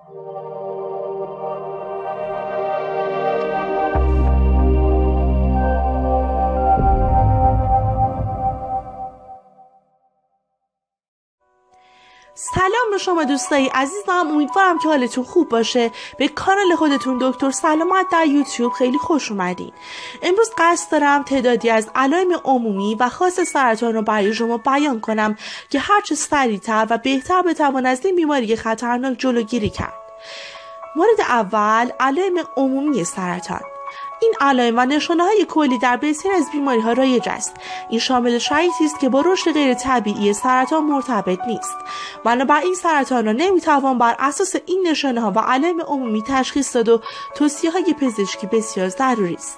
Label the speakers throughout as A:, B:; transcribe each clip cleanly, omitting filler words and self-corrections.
A: سلام به شما دوستای عزیزم، امیدوارم که حالتون خوب باشه. به کانال خودتون دکتر سلامت در یوتیوب خیلی خوش اومدین. امروز قصد دارم تعدادی از علائم عمومی و خاص سرطان رو برای شما بیان کنم که هرچه سریعتر و بهتر بتوان از این بیماری خطرناک جلوگیری کرد. مورد اول، علائم عمومی سرطان. این علائم و نشانه‌های کلی در بسیاری از بیماری‌ها رایج است. این شامل شرایطی است که با رشد غیر طبیعی سرطان مرتبط نیست. بنابراین سرطان را نمی‌توان بر اساس این نشانه‌ها و علائم عمومی تشخیص داد و توصیه‌های پزشکی بسیار ضروری است.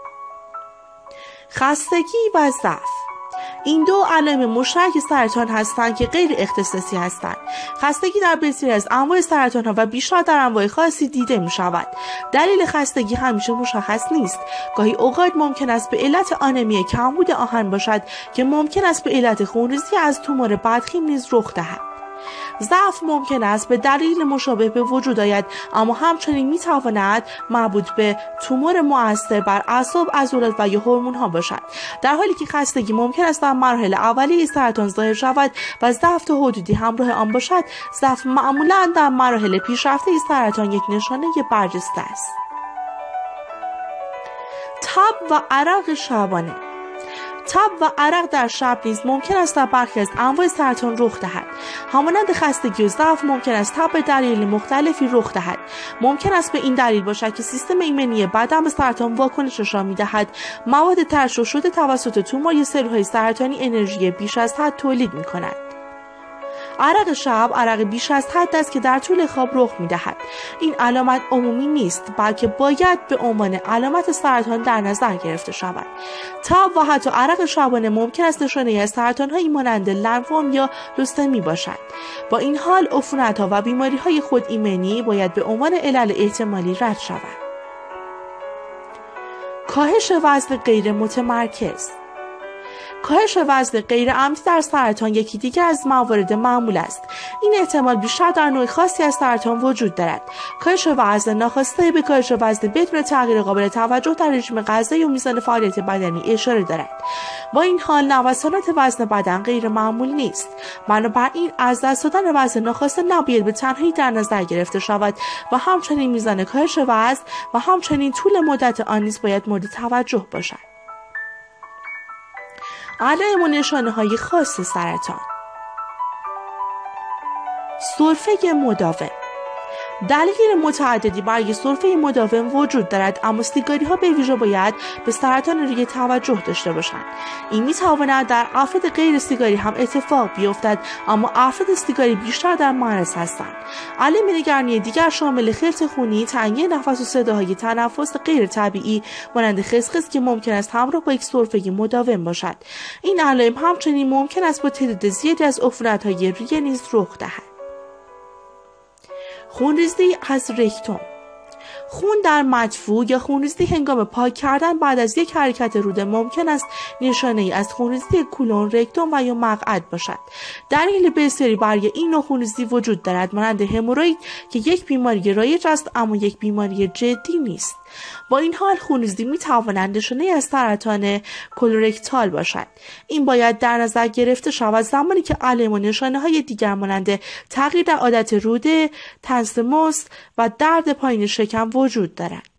A: خستگی و ضعف. این دو علائم مشترک سرطان هستند که غیر اختصاصی هستند. خستگی در بسیاری از انواع سرطان ها و بیشتر در انواع خاصی دیده می شود. دلیل خستگی همیشه مشخص نیست. گاهی اوقات ممکن است به علت آنمی کمبود آهن باشد که ممکن است به علت خونریزی از تومور بدخیم نیز رخ دهد. ضعف ممکن است به دلیل مشابه به وجود آید، اما همچنین می تواند مربوط به تومور مؤثر بر اعصاب، عضلات و یا هورمون ها باشد، در حالی که خستگی ممکن است در مراحل اولیه سرطان ظاهر شود و ضعف تا حدودی همراه آن باشد. ضعف معمولا در مراحل پیشرفته سرطان یک نشانه برجسته است. تب و عرق شبانه. تب و عرق در شب نیز ممکن است در برخی از انواع سرطان رخ دهد. همانند خستگی و ضعف ممکن است تب به دلایل مختلفی رخ دهد. ممکن است به این دلیل باشد که سیستم ایمنی بدن به سرطان واکنش نشان می‌دهد. مواد ترشح شده توسط تومور یا سلول‌های سرطانی انرژی بیش از حد تولید می‌کند. عرق شب عرق بیش از حد است که در طول خواب رخ می‌دهد. این علامت عمومی نیست، بلکه باید به عنوان علامت سرطان در نظر گرفته شود. تب و حتی عرق شبانه ممکن است نشانه از سرطان‌هایی مانند لنفوم یا لوسمی باشد. با این حال عفونت‌ها و بیماری‌های خود ایمنی باید به عنوان علل احتمالی رد شود. کاهش وزن غیر متمرکز. کاهش وزن غیر عمدی در سرطان یکی دیگر از موارد معمول است. این احتمال بیشتر در نوع خاصی از سرطان وجود دارد. کاهش وزن ناخواسته به کاهش وزن بدون تغییر قابل توجه در رژیم غذایی و میزان فعالیت بدنی اشاره دارد. با این حال نوسانات وزن بدن غیر معمول نیست. بنابراین از دست دادن وزن ناخواسته نباید به تنهایی در نظر گرفته شود و همچنین میزان کاهش وزن و همچنین طول مدت آن نیز باید مورد توجه باشد. علائم و نشانه‌های خاص سرطان. سرفه مداوم. دلایل متعددی برای سرفه مداوم وجود دارد، اما سیگاری‌ها به ویژه باید به سرطان ریه توجه داشته باشند. این می‌تواند در افراد غیر سیگاری هم اتفاق بیفتد، اما افراد سیگاری بیشتر در معرض هستند. علائم نگرانی دیگر شامل خلط خونی، تنگی نفس و صداهای تنفس غیر طبیعی مانند خسخس که ممکن است همراه با یک سرفه مداوم باشد. این علائم همچنین ممکن است با تعداد زیادی از عفونت‌های ریه نیز رخ دهد. خونریزی از رکتوم. خون در مدفوع یا خونریزی هنگام پاک کردن بعد از یک حرکت روده ممکن است نشانه‌ای از خونریزی کولون، رکتوم و یا مقعد باشد. دلیل بسیاری برای این نوع خونریزی وجود دارد، مانند هموروید که یک بیماری رایج است اما یک بیماری جدی نیست. با این حال خونریزی می‌تواند نشانه از سرطان کولورکتال باشد. این باید در نظر گرفته شود زمانی که علائم و نشانه‌های دیگر مانند تغییر در عادت روده، طنز مست و درد پایین شکم وجود دارد.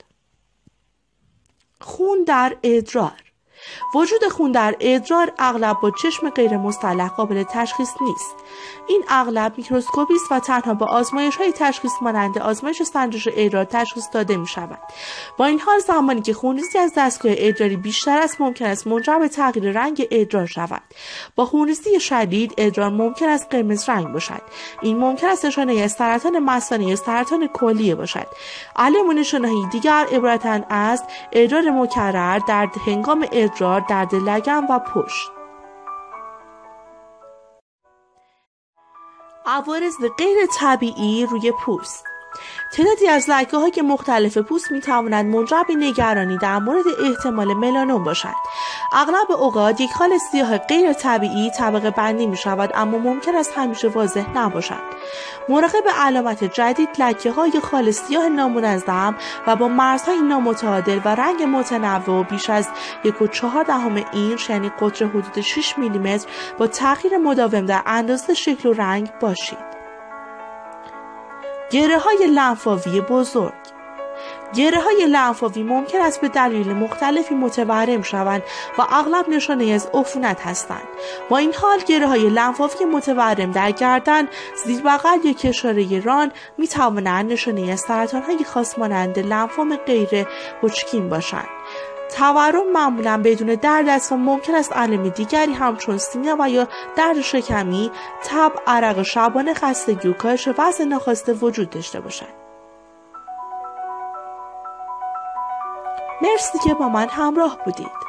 A: خون در ادرار. وجود خون در ادرار اغلب با چشم غیر مسلح قابل تشخیص نیست. این اغلب میکروسکوپی است و تنها با آزمایش‌های تشخیص مانند آزمایش سنجش ادرار تشخیص داده می‌شود. با این حال زمانی که خونریزی از دستگاه ادراری بیشتر است ممکن است منجر به تغییر رنگ ادرار شود. با خونریزی شدید ادرار ممکن است قرمز رنگ باشد. این ممکن است نشانه از سرطان مثانه یا سرطان کلیه باشد. علائم و نشانه‌های دیگر عبارتند از ادرار مکرر، درد هنگام ادرار، درد لگن و پشت. عوارض غیر طبیعی روی پوست. تعدادی از لکه‌های مختلف پوست می‌توانند منجر به نگرانی در مورد احتمال ملانوم باشند. اغلب اوقات یک خال سیاه غیر طبیعی طبقه بندی می‌شود، اما ممکن است همیشه واضح نباشد. مراقب علامت جدید، لکه‌های خال سیاه نامنظم و با مرزهای نامتعادل و رنگ متنوع بیش از 1.4 اینچ یعنی قطر حدود 6 میلیمتر با تغییر مداوم در اندازه شکل و رنگ باشید. گره‌های لنفاوی بزرگ. گره‌های لنفاوی ممکن است به دلیل مختلفی متورم شوند و اغلب نشانه از عفونت هستند. با این حال گره‌های لنفاوی متورم در گردن، زیر بغل یا کشاره ران می توانند نشانه از سرطان‌های خاص مانند لنفوم غیر هوجکین باشند. تورم معمولا بدون درد است و ممکن است علائم دیگری همچون سینه و یا درد شکمی، تب، عرق شبانه، خستگی و کاهش وزن ناخواسته وجود داشته باشد. مرسی که با من همراه بودید.